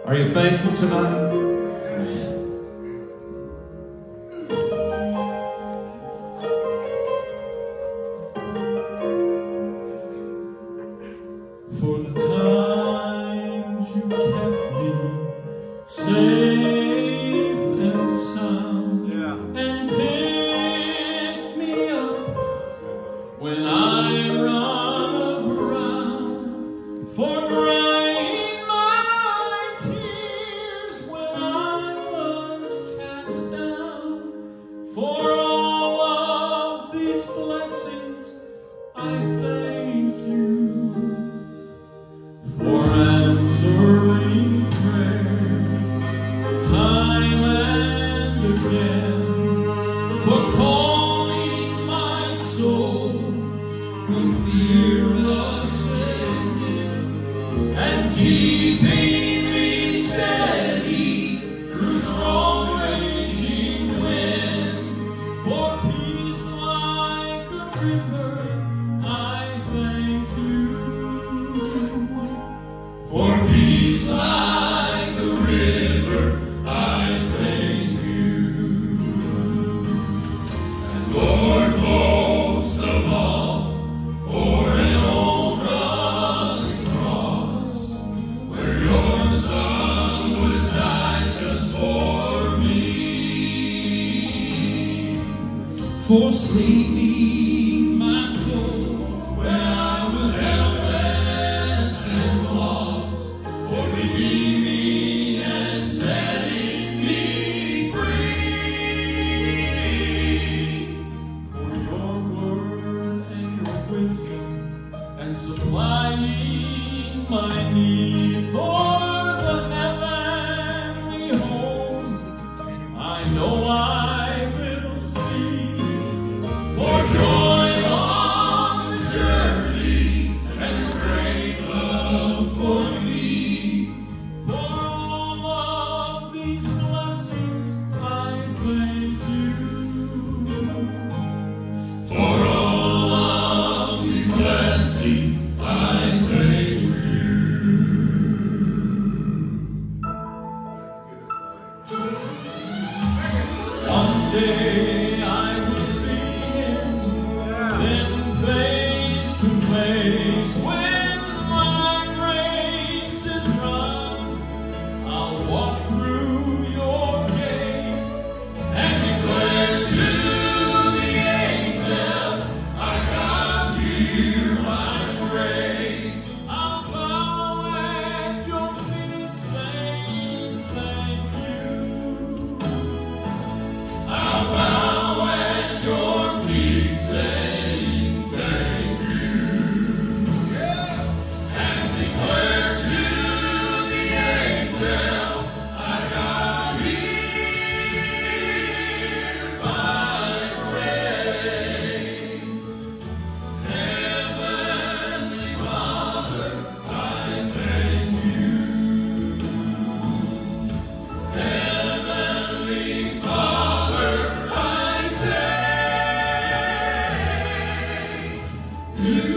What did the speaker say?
Are you thankful tonight? For the times you kept me safe and sound, and picked me up when I run aground, for drying my tears when I was cast down. For all of these blessings I thank you. For answering prayer time and again, for calling my soul when fear rushes in, and keeping me steady through strong raging winds. For peace like a river, I thank you. For peace like a river, I thank you. And Lord, most of all, for an old rugged cross, where your Son would have died just for me. For saving my soul when I was helpless and lost, for redeeming and setting me free. For your word and your wisdom, and supplying my need for the heavenly home, I know I will see. For joy on the journey and a great love for me. For all of these blessings I thank you. For all of these blessings I thank you. One day I was seeing them face to face. When my race is run, I'll walk through your gates and declare to the angels, I got here my grace. I'll bow at your feet saying thank you. I'll bow at your feet saying thank you. And declare to the angels, I got here by grace. Heavenly Father, I thank you. Heavenly Father, I thank you.